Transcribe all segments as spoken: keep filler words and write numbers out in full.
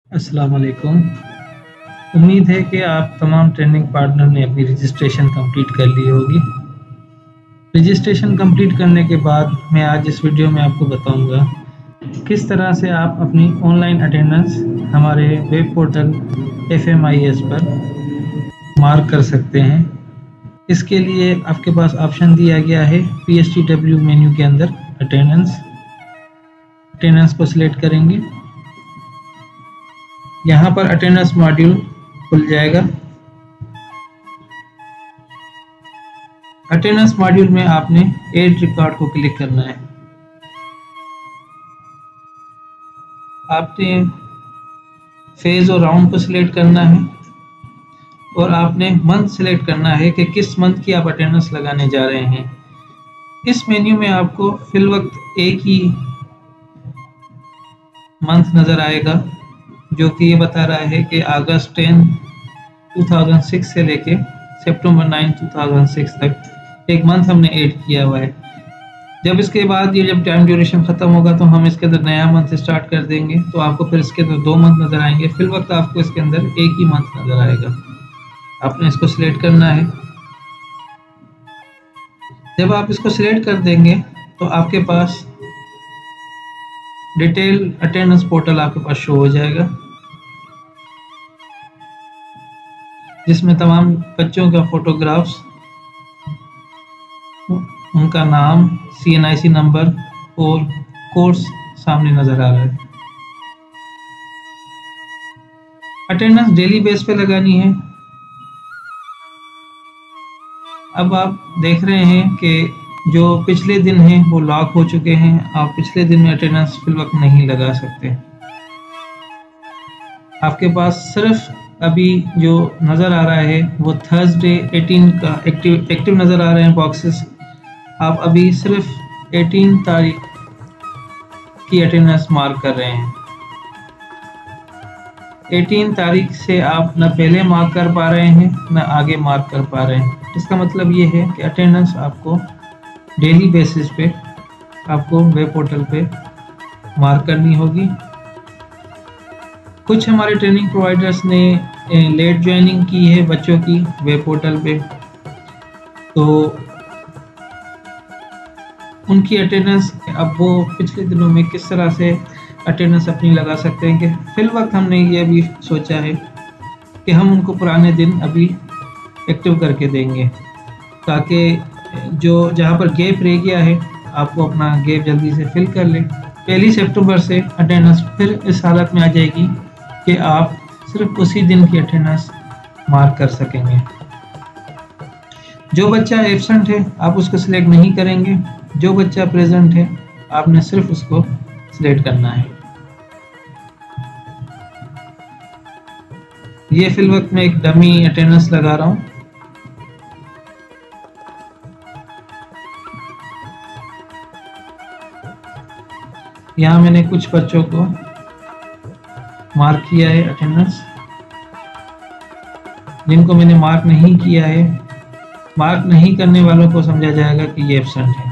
अस्सलाम वालेकुम। उम्मीद है कि आप तमाम ट्रेनिंग पार्टनर ने अपनी रजिस्ट्रेशन कंप्लीट कर ली होगी। रजिस्ट्रेशन कंप्लीट करने के बाद मैं आज इस वीडियो में आपको बताऊंगा किस तरह से आप अपनी ऑनलाइन अटेंडेंस हमारे web portal F M I S पर मार्क कर सकते हैं। इसके लिए आपके पास ऑप्शन दिया गया है P S T W menu के अंदर अटेंडेंस अटेंडेंस को सिलेक्ट करेंगे। यहाँ पर अटेंडेंस मॉड्यूल खुल जाएगा। अटेंडेंस मॉड्यूल में आपने एड रिकॉर्ड को क्लिक करना है। आपने फेज और राउंड को सिलेक्ट करना है और आपने मंथ सिलेक्ट करना है कि किस मंथ की आप अटेंडेंस लगाने जा रहे हैं। इस मेन्यू में आपको फिल वक्त एक ही मंथ नज़र आएगा जो कि ये बता रहा है कि अगस्त टेन टू थाउजेंड सिक्स से लेके सितंबर नाइन टू थाउजेंड सिक्स तक एक मंथ हमने ऐड किया हुआ है। जब इसके बाद ये जब टाइम ड्यूरेशन ख़त्म होगा तो हम इसके अंदर नया मंथ स्टार्ट कर देंगे, तो आपको फिर इसके अंदर दो मंथ नज़र आएंगे। फिल वक्त आपको इसके अंदर एक ही मंथ नज़र आएगा। आपने इसको सिलेक्ट करना है। जब आप इसको सिलेक्ट कर देंगे तो आपके पास डिटेल अटेंडेंस पोर्टल आपके पास शो हो जाएगा, जिसमें तमाम बच्चों का फोटोग्राफ्स, उनका नाम, C N I C number और कोर्स सामने नज़र आ रहा है। अटेंडेंस डेली बेस पे लगानी है। अब आप देख रहे हैं कि जो पिछले दिन हैं वो लॉक हो चुके हैं। आप पिछले दिन में अटेंडेंस फिल वक्त नहीं लगा सकते। आपके पास सिर्फ अभी जो नज़र आ रहा है वो थर्सडे एटीन का एक्टिव एक्टिव नज़र आ रहे हैं बॉक्सेस। आप अभी सिर्फ अठारह तारीख की अटेंडेंस मार्क कर रहे हैं। अठारह तारीख से आप न पहले मार्क कर पा रहे हैं न आगे मार्क कर पा रहे हैं। इसका मतलब ये है कि अटेंडेंस आपको डेली बेसिस पे आपको वेब पोर्टल पे मार्क करनी होगी। कुछ हमारे ट्रेनिंग प्रोवाइडर्स ने लेट ज्वाइनिंग की है बच्चों की वेब पोर्टल पे, तो उनकी अटेंडेंस अब वो पिछले दिनों में किस तरह से अटेंडेंस अपनी लगा सकते हैं कि फिल वक्त हमने ये भी सोचा है कि हम उनको पुराने दिन अभी एक्टिव करके देंगे, ताकि जो जहाँ पर गैप रह गया है आपको अपना गैप जल्दी से फिल कर लें। पहली सितंबर से अटेंडेंस फिर इस हालत में आ जाएगी कि आप सिर्फ उसी दिन की अटेंडेंस मार्क कर सकेंगे। जो बच्चा एब्सेंट है आप उसको सिलेक्ट नहीं करेंगे। जो बच्चा प्रेजेंट है आपने सिर्फ उसको सिलेक्ट करना है। ये फिल वक्त में एक डमी अटेंडेंस लगा रहा हूँ। यहाँ मैंने कुछ बच्चों को मार्क किया है अटेंडेंस। जिनको मैंने मार्क नहीं किया है, मार्क नहीं करने वालों को समझा जाएगा कि ये एब्सेंट है।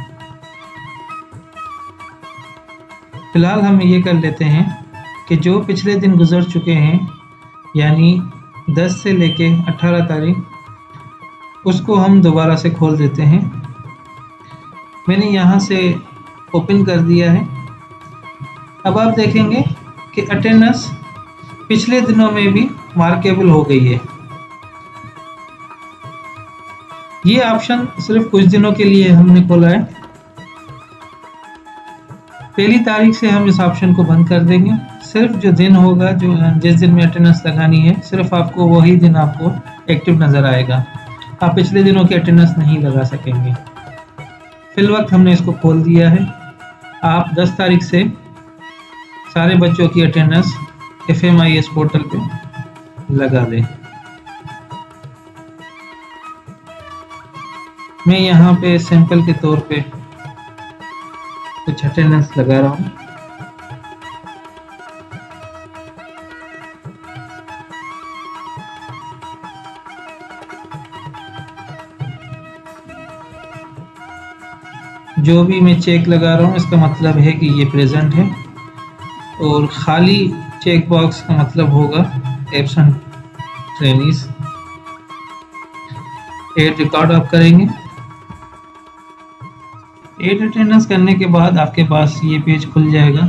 फिलहाल हम ये कर लेते हैं कि जो पिछले दिन गुजर चुके हैं, यानी दस से लेके अठारह तारीख, उसको हम दोबारा से खोल देते हैं। मैंने यहाँ से ओपन कर दिया है। अब आप देखेंगे कि अटेंडेंस पिछले दिनों में भी मार्केबल हो गई है। ये ऑप्शन सिर्फ कुछ दिनों के लिए हमने खोला है। पहली तारीख से हम इस ऑप्शन को बंद कर देंगे। सिर्फ जो दिन होगा, जो जिस दिन में अटेंडेंस लगानी है, सिर्फ आपको वही दिन आपको एक्टिव नज़र आएगा। आप पिछले दिनों की अटेंडेंस नहीं लगा सकेंगे। फिल वक्त हमने इसको खोल दिया है। आप दस तारीख से सारे बच्चों की attendance F M I S portal पे लगा दें। मैं यहाँ पे सैंपल के तौर पे कुछ अटेंडेंस लगा रहा हूँ। जो भी मैं चेक लगा रहा हूँ इसका मतलब है कि ये प्रेजेंट है, और खाली चेक बॉक्स का मतलब होगा एब्सेंट ट्रेनीज। एड रिकॉर्ड आप करेंगे। एड अटेंडेंस करने के बाद आपके पास ये पेज खुल जाएगा।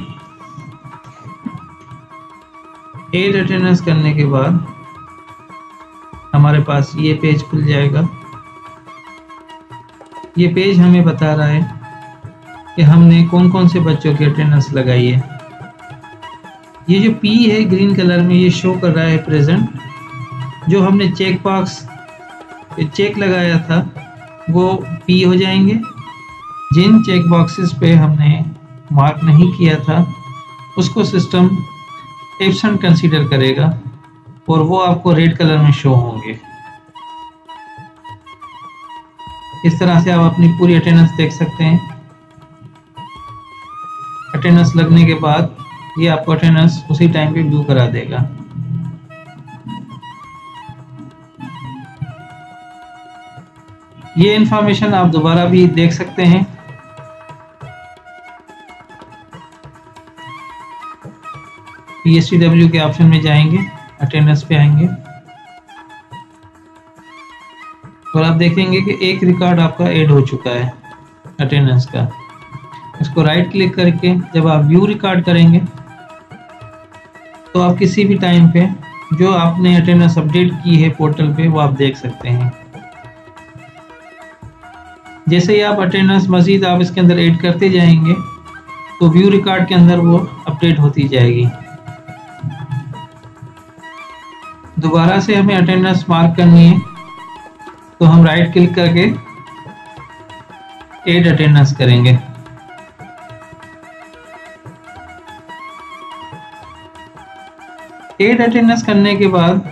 एड अटेंडेंस करने के बाद हमारे पास ये पेज खुल जाएगा। ये पेज हमें बता रहा है कि हमने कौन कौन से बच्चों की अटेंडेंस लगाई है। ये जो पी है ग्रीन कलर में, ये शो कर रहा है प्रेजेंट। जो हमने चेक बॉक्स चेक लगाया था वो पी हो जाएंगे। जिन चेक बॉक्सेस पे हमने मार्क नहीं किया था उसको सिस्टम एब्सेंट कंसीडर करेगा और वो आपको रेड कलर में शो होंगे। इस तरह से आप अपनी पूरी अटेंडेंस देख सकते हैं। अटेंडेंस लगने के बाद ये आपको अटेंडेंस उसी टाइम पे व्यू करा देगा। ये इंफॉर्मेशन आप दोबारा भी देख सकते हैं। पी एस टी डब्ल्यू के ऑप्शन में जाएंगे, अटेंडेंस पे आएंगे और आप देखेंगे कि एक रिकॉर्ड आपका ऐड हो चुका है अटेंडेंस का। इसको राइट क्लिक करके जब आप व्यू रिकॉर्ड करेंगे तो आप किसी भी टाइम पे जो आपने अटेंडेंस अपडेट की है पोर्टल पे वो आप देख सकते हैं। जैसे ही आप अटेंडेंस मजीद आप इसके अंदर ऐड करते जाएंगे तो व्यू रिकॉर्ड के अंदर वो अपडेट होती जाएगी। दोबारा से हमें अटेंडेंस मार्क करनी है तो हम राइट क्लिक करके ऐड अटेंडेंस करेंगे। ऐड अटेंडेंस करने के बाद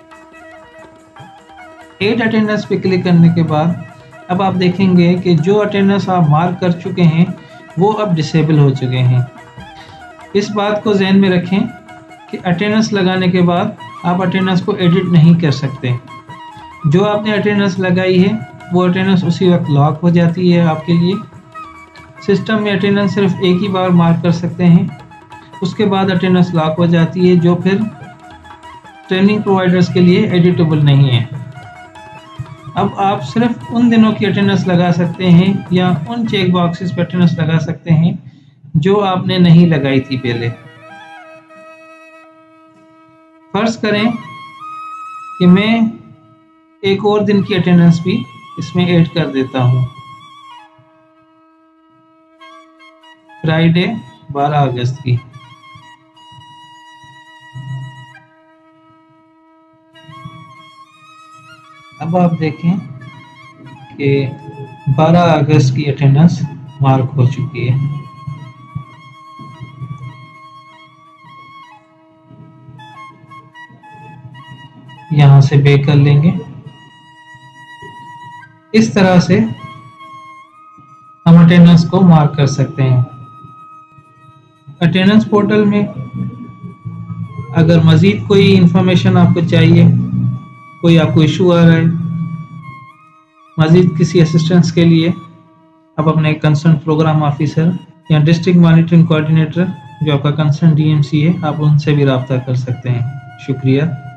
ऐड अटेंडेंस पे क्लिक करने के बाद अब आप देखेंगे कि जो अटेंडेंस आप मार्क कर चुके हैं वो अब डिसेबल हो चुके हैं। इस बात को ध्यान में रखें कि अटेंडेंस लगाने के बाद आप अटेंडेंस को एडिट नहीं कर सकते। जो आपने अटेंडेंस लगाई है वो अटेंडेंस उसी वक्त लॉक हो जाती है आपके लिए। सिस्टम में अटेंडेंस सिर्फ एक ही बार मार्क कर सकते हैं, उसके बाद अटेंडेंस लॉक हो जाती है, जो फिर ट्रेनिंग प्रोवाइडर्स के लिए एडिटेबल नहीं है। अब आप सिर्फ उन दिनों की अटेंडेंस लगा सकते हैं या उन चेक बॉक्सेस पर अटेंडेंस लगा सकते हैं जो आपने नहीं लगाई थी पहले। फर्ज करें कि मैं एक और दिन की अटेंडेंस भी इसमें ऐड कर देता हूं। फ्राइडे बारह अगस्त की। अब आप देखें कि बारह अगस्त की अटेंडेंस मार्क हो चुकी है। यहां से बैक कर लेंगे। इस तरह से हम अटेंडेंस को मार्क कर सकते हैं। अटेंडेंस पोर्टल में अगर मजीद कोई इंफॉर्मेशन आपको चाहिए, कोई आपको इशू आ रहा है, मजीद किसी असिस्टेंस के लिए आप अपने कंसर्न प्रोग्राम ऑफिसर या डिस्ट्रिक्ट मॉनिटरिंग कोऑर्डिनेटर जो आपका कंसर्न डी एम सी है, आप उनसे भी रब्ता कर सकते हैं। शुक्रिया।